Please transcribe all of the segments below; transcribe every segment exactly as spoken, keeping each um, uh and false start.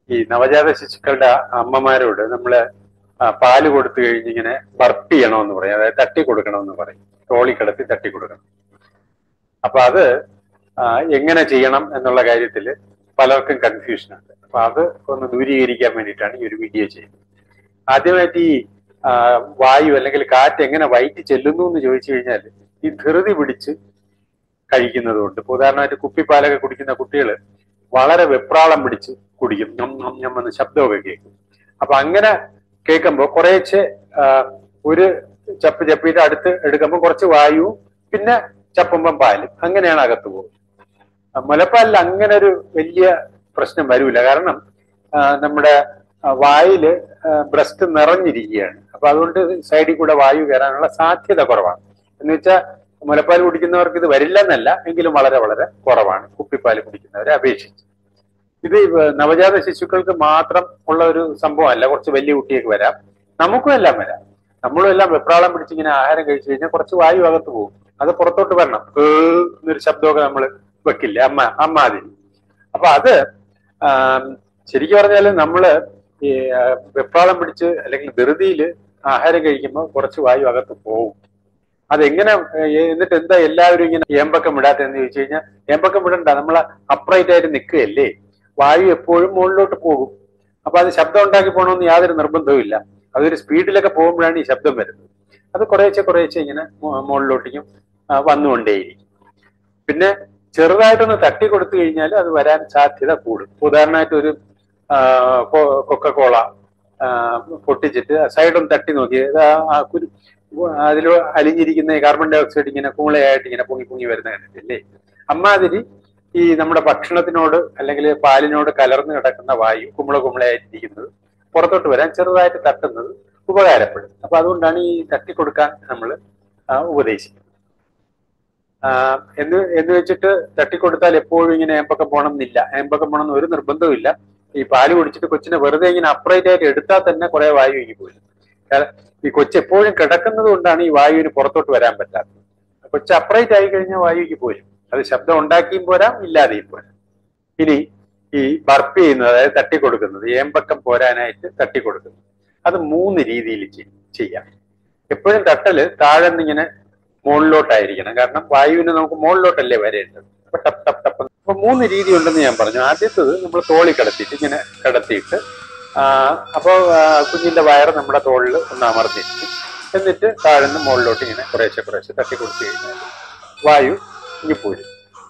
ഈ നവജാത ശിശുക്കളുടെ അമ്മമാരോട് നമ്മള് പാല് കൊടുത്തു കഴിഞ്ഞിങ്ങനെ ബർപ്പ് ചെയ്യണമെന്ന് പറയും, അതായത് തട്ടി കൊടുക്കണമെന്ന് പറയും, തോളി കിടത്തി തട്ടി കൊടുക്കണം. അപ്പൊ അത് എങ്ങനെ ചെയ്യണം എന്നുള്ള കാര്യത്തിൽ പലർക്കും കൺഫ്യൂഷൻ ഉണ്ട്. അപ്പൊ അത് ഒന്ന് ദൂരീകരിക്കാൻ വേണ്ടിയിട്ടാണ് ഈ ഒരു വീഡിയോ ചെയ്യുന്നത്. ആദ്യമായിട്ട് ഈ വായു അല്ലെങ്കിൽ കാറ്റ് എങ്ങനെ വയറ്റി ചെല്ലുന്നു എന്ന് ചോദിച്ചു കഴിഞ്ഞാൽ ഈ ധൃതി പിടിച്ച് കഴിക്കുന്നത് കൊണ്ട്, ഇപ്പൊ ഉദാഹരണമായിട്ട് കുപ്പിപ്പാലൊക്കെ കുടിക്കുന്ന കുട്ടികൾ വളരെ വെപ്രാളം പിടിച്ച് കുടിക്കും, ഞം ഞം ഞം എന്ന് ശബ്ദമൊക്കെ കേൾക്കും. അപ്പൊ അങ്ങനെ കേൾക്കുമ്പോൾ കുറേശ്ശെ ഒരു ചപ്പ് ചപ്പിയിട്ട് അടുത്ത് എടുക്കുമ്പോൾ കുറച്ച് വായുവും പിന്നെ ചപ്പുമ്പം പാലും, അങ്ങനെയാണ് അകത്ത് പോകും. മുലപ്പാലിൽ അങ്ങനെ ഒരു വലിയ പ്രശ്നം വരൂല, കാരണം നമ്മുടെ വായില് ബ്രസ്റ്റ് നിറഞ്ഞിരിക്കുകയാണ്. അപ്പൊ അതുകൊണ്ട് സൈഡിൽ കൂടെ വായു കയറാനുള്ള സാധ്യത കുറവാണ്. എന്ന് വെച്ചാൽ മുലപ്പാൽ കുടിക്കുന്നവർക്ക് ഇത് വരില്ല എന്നല്ല, എങ്കിലും വളരെ വളരെ കുറവാണ് കുപ്പിപ്പാൽ കുടിക്കുന്നവരെ അപേക്ഷിച്ച്. ഇത് നവജാത ശിശുക്കൾക്ക് മാത്രം ഉള്ള ഒരു സംഭവമല്ല, കുറച്ച് വലിയ കുട്ടിയൊക്കെ വരാം, നമുക്കും എല്ലാം വരാം. നമ്മളും എല്ലാം വെപ്രാളം പിടിച്ചിങ്ങനെ ആഹാരം കഴിച്ചു കഴിഞ്ഞാൽ കുറച്ച് വായു അകത്ത് പോകും, അത് പുറത്തോട്ട് വരണം. എന്നൊരു ശബ്ദമൊക്കെ നമ്മൾ വെക്കില്ലേ, അമ്മ അമ്മാതിരി. അപ്പൊ അത് ശരിക്കും പറഞ്ഞാല് നമ്മള് ഈ വെപ്രാളം പിടിച്ച് അല്ലെങ്കിൽ ധൃതിയിൽ ആഹാരം കഴിക്കുമ്പോൾ കുറച്ച് വായു അകത്ത് പോകും. അതെങ്ങനെ, എന്നിട്ട് എന്താ എല്ലാവരും ഇങ്ങനെ ഏമ്പക്കം വിടാത്തെന്ന് ചോദിച്ചു കഴിഞ്ഞാൽ, ഏമ്പക്കം വിടണ്ട, നമ്മൾ അപ്രൈറ്റ് ആയിട്ട് നിൽക്കുകയല്ലേ, വായു എപ്പോഴും മുകളിലോട്ട് പോകും. അപ്പൊ അത് ശബ്ദം ഉണ്ടാക്കി പോകണമെന്ന് യാതൊരു നിർബന്ധവും ഇല്ല. അതൊരു സ്പീഡിലൊക്കെ പോകുമ്പോഴാണ് ഈ ശബ്ദം വരുന്നത്. അത് കുറേശ്ശെ കുറേശ്ശെ ഇങ്ങനെ മുകളിലോട്ടേക്കും വന്നുകൊണ്ടേയിരിക്കും. പിന്നെ ചെറുതായിട്ടൊന്ന് തട്ടി കൊടുത്തു കഴിഞ്ഞാൽ അത് വരാൻ സാധ്യത കൂടും. ഉദാഹരണമായിട്ട് ഒരു കൊക്കക്കോള പൊട്ടിച്ചിട്ട് സൈഡൊന്ന് തട്ടി നോക്കി, അതിൽ അലിഞ്ഞിരിക്കുന്ന കാർബൺ ഡൈ ഓക്സൈഡ് ഇങ്ങനെ കുമിളയായിട്ട് ഇങ്ങനെ പൊങ്ങി പൊങ്ങി വരുന്ന കണ്ടിട്ടില്ലേ. അമ്മാതിരി ഈ നമ്മുടെ ഭക്ഷണത്തിനോട് അല്ലെങ്കിൽ പാലിനോട് കലർന്ന് കിടക്കുന്ന വായു കുമിള കുമിളയായിട്ടിരിക്കുന്നത് പുറത്തോട്ട് വരാൻ ചെറുതായിട്ട് തട്ടുന്നത് ഉപകാരപ്പെടും. അപ്പൊ അതുകൊണ്ടാണ് ഈ തട്ടി കൊടുക്കാൻ നമ്മൾ ഉപദേശിക്കുന്നത്. എന്ന് എന്ന് വെച്ചിട്ട് തട്ടിക്കൊടുത്താൽ എപ്പോഴും ഇങ്ങനെ ഏമ്പക്കം പോകണം എന്നില്ല, ഏമ്പക്കം പോകണം എന്ന് ഒരു നിർബന്ധവും ഇല്ല. ഈ പാല് കുടിച്ചിട്ട് കൊച്ചിനെ വെറുതെ ഇങ്ങനെ അപ്രൈറ്റ് ആയിട്ട് എടുത്താൽ തന്നെ കുറെ വായു ഇങ്ങി പോരും. ഈ കൊച്ച് എപ്പോഴും കിടക്കുന്നത് കൊണ്ടാണ് ഈ വായുവിന് പുറത്തോട്ട് വരാൻ പറ്റാത്തത്. കൊച്ച് അപ്രൈറ്റ് ആയി കഴിഞ്ഞാൽ വായുക്ക് പോരും, അത് ശബ്ദം ഉണ്ടാക്കിയും പോരാം ഇല്ലാതെയും പോരാം. ഇനി ഈ ബർപ്പ് ചെയ്യുന്നത്, അതായത് തട്ടിക്കൊടുക്കുന്നത്, ഏമ്പക്കം പോരാനായിട്ട് തട്ടിക്കൊടുക്കുന്നത്, അത് മൂന്ന് രീതിയിൽ ചെയ്യാം. എപ്പോഴും തട്ടല് താഴെ നിന്നിങ്ങനെ മുകളിലോട്ടായിരിക്കണം, കാരണം വായുവിന് നമുക്ക് മുകളിലോട്ടല്ലേ വരേണ്ടത്. അപ്പൊ ടപ്പ് ടപ്പ് ടപ്പ്. അപ്പൊ മൂന്ന് രീതി ഉണ്ടെന്ന് ഞാൻ പറഞ്ഞു. ആദ്യത്തത് നമ്മൾ തോളി കിടത്തിയിട്ട് ഇങ്ങനെ കിടത്തിയിട്ട് അപ്പൊ കുഞ്ഞിന്റെ വയറ് നമ്മുടെ തോളിൽ ഒന്ന് അമർന്നിരിക്കും. എന്നിട്ട് താഴ്ന്ന് മുകളിലോട്ട് ഇങ്ങനെ കുറേശ്ശെ കുറേശ്ശെ തട്ടി കൊടുത്തു കഴിഞ്ഞാൽ വായു ഇനി പോരും.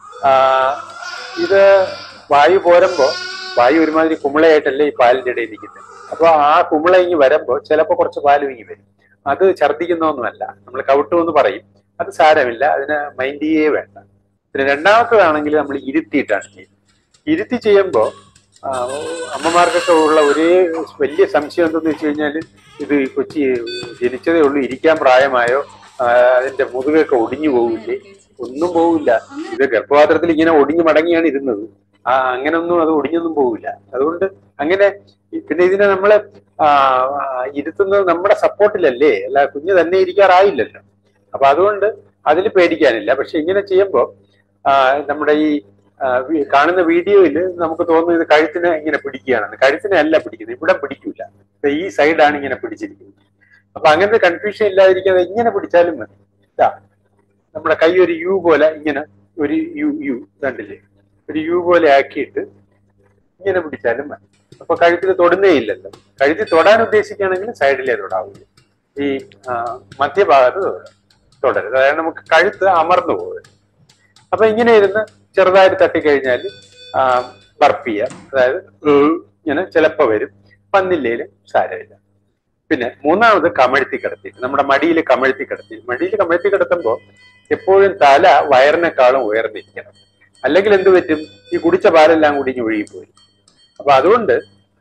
ഇത് വായു പോരുമ്പോ വായു ഒരുമാതിരി കുമിളയായിട്ടല്ലേ ഈ പാലിന്റെ ഇടയിൽ ഇരിക്കുന്നത്. അപ്പൊ ആ കുമിള ഇങ്ങി വരുമ്പോ ചിലപ്പോ കുറച്ച് പാല് ഇങ്ങി വരും. അത് ഛർദ്ദിക്കുന്നൊന്നുമല്ല, നമ്മൾ കവിട്ടു എന്ന് പറയും, അത് സാരമില്ല, അതിന് മൈൻഡ് ചെയ്യേ വേണ്ട. പിന്നെ രണ്ടാമത്തതാണെങ്കിൽ നമ്മൾ ഇരുത്തിയിട്ടാണ് ചെയ്യുന്നത്. ഇരുത്തി ചെയ്യുമ്പോൾ അമ്മമാർക്കൊക്കെ ഉള്ള ഒരേ വലിയ സംശയം എന്തെന്ന് വെച്ച് കഴിഞ്ഞാൽ, ഇത് കൊച്ചി ജനിച്ചതേ ഉള്ളൂ, ഇരിക്കാൻ പ്രായമായോ, അതിന്റെ മുതുകൊക്കെ ഒടിഞ്ഞു പോകില്ലേ? ഒന്നും പോവില്ല. ഇത് ഗർഭപാത്രത്തിൽ ഇങ്ങനെ ഒടിഞ്ഞു മടങ്ങിയാണ് ഇരുന്നത്. ആ അങ്ങനൊന്നും അത് ഒടിഞ്ഞൊന്നും പോവില്ല. അതുകൊണ്ട് അങ്ങനെ പിന്നെ ഇതിനെ നമ്മള് ഇരുത്തുന്നത് നമ്മുടെ സപ്പോർട്ടിലല്ലേ, അല്ല കുഞ്ഞ് തന്നെ ഇരിക്കാറായില്ലല്ലോ. അപ്പൊ അതുകൊണ്ട് അതിൽ പേടിക്കാനില്ല. പക്ഷെ ഇങ്ങനെ ചെയ്യുമ്പോൾ നമ്മുടെ ഈ കാണുന്ന വീഡിയോയിൽ നമുക്ക് തോന്നുന്നു ഇത് കഴുത്തിനെ ഇങ്ങനെ പിടിക്കുകയാണെന്ന്. കഴുത്തിനെ അല്ല പിടിക്കുന്നത്, ഇവിടെ പിടിക്കൂല, ഈ സൈഡാണ് ഇങ്ങനെ പിടിച്ചിരിക്കുന്നത്. അപ്പൊ അങ്ങനത്തെ കൺഫ്യൂഷൻ ഇല്ലാതിരിക്കാതെ ഇങ്ങനെ പിടിച്ചാലും മതി. ഇതാ നമ്മുടെ കൈ ഒരു യു പോലെ ഇങ്ങനെ ഒരു യു യു കണ്ടില്ലേ, ഒരു യു പോലെ ആക്കിയിട്ട് ഇങ്ങനെ പിടിച്ചാലും മതി. അപ്പൊ കഴുത്തിൽ തൊടുന്നേ ഇല്ലല്ലോ. കഴുത്തിൽ തൊടാൻ ഉദ്ദേശിക്കുകയാണെങ്കിൽ സൈഡിലേ തൊടാവൂല, ഈ മധ്യഭാഗത്ത് തൊടരുത്. അതായത് നമുക്ക് കഴുത്ത് അമർന്നു പോകരുത്. അപ്പൊ ഇങ്ങനെ ഇരുന്ന് ചെറുതായിട്ട് തട്ടിക്കഴിഞ്ഞാൽ ബർപ്പ് ചെയ്യാം. അതായത് ഇങ്ങനെ ചിലപ്പോ വരും, വന്നില്ലേലും സാരമില്ല. പിന്നെ മൂന്നാമത് കമഴ്ത്തി കിടത്തിയിട്ട് നമ്മുടെ മടിയിൽ കമഴ്ത്തി കിടത്തി മടിയിൽ കമഴ്ത്തി കിടത്തുമ്പോൾ എപ്പോഴും തല വയറിനേക്കാളും ഉയർന്നിരിക്കണം. അല്ലെങ്കിൽ എന്ത് പറ്റും, ഈ കുടിച്ച പാലെല്ലാം കൂടി ഇനി ഒഴുകിപ്പോയി. അപ്പൊ അതുകൊണ്ട്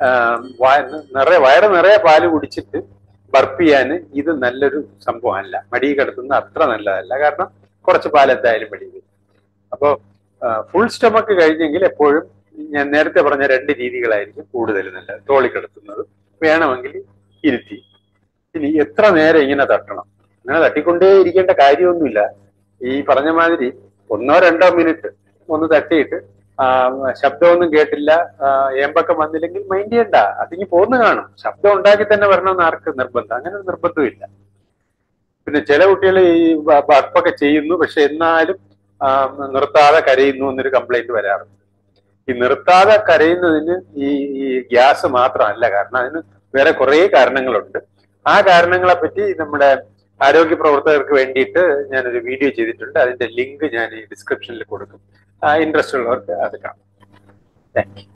നിറയെ വയറ് നിറയെ പാല് കുടിച്ചിട്ട് ബർപ്പ് ചെയ്യാൻ ഇത് നല്ലൊരു സംഭവമല്ല. മടി കിടത്തുന്ന അത്ര നല്ലതല്ല, കാരണം കുറച്ച് പാൽ എന്തായാലും മടി വരും. അപ്പോൾ ഫുൾ സ്റ്റൊമക്ക് കഴിഞ്ഞെങ്കിൽ എപ്പോഴും ഞാൻ നേരത്തെ പറഞ്ഞ രണ്ട് രീതികളായിരിക്കും കൂടുതൽ നല്ലത്. തോളി കിടത്തുന്നത്, വേണമെങ്കിൽ ഇരുത്തി. ഇനി എത്ര നേരം ഇങ്ങനെ തട്ടണം, ഇങ്ങനെ തട്ടിക്കൊണ്ടേ ഇരിക്കേണ്ട കാര്യമൊന്നുമില്ല. ഈ പറഞ്ഞ മാതിരി ഒന്നോ രണ്ടോ മിനിറ്റ് ഒന്ന് തട്ടിയിട്ട് ശബ്ദമൊന്നും കേട്ടില്ല, ഏമ്പക്കം വന്നില്ലെങ്കിൽ മൈൻഡ് ചെയ്യണ്ട, അതിങ്ങി പോന്ന് കാണും. ശബ്ദം ഉണ്ടാക്കി തന്നെ വരണമെന്ന് ആർക്ക് നിർബന്ധം? അങ്ങനെ ഒരു നിർബന്ധമില്ല. പിന്നെ ചില കുട്ടികൾ ഈ ബർപ്പൊക്കെ ചെയ്യുന്നു, പക്ഷെ എന്നാലും നിർത്താതെ കരയുന്നു എന്നൊരു കംപ്ലൈന്റ് വരാറുണ്ട്. ഈ നിർത്താതെ കരയുന്നതിന് ഈ ഈ ഗ്യാസ് മാത്രമല്ല കാരണം, അതിന് വേറെ കുറെ കാരണങ്ങളുണ്ട്. ആ കാരണങ്ങളെ പറ്റി നമ്മുടെ ആരോഗ്യ പ്രവർത്തകർക്ക് വേണ്ടിയിട്ട് ഞാനൊരു വീഡിയോ ചെയ്തിട്ടുണ്ട്. അതിന്റെ ലിങ്ക് ഞാൻ ഈ ഡിസ്ക്രിപ്ഷനിൽ കൊടുക്കും. ഇൻട്രസ്റ്റ് ഉള്ളവർക്ക് അത് കാണാം. Thank U.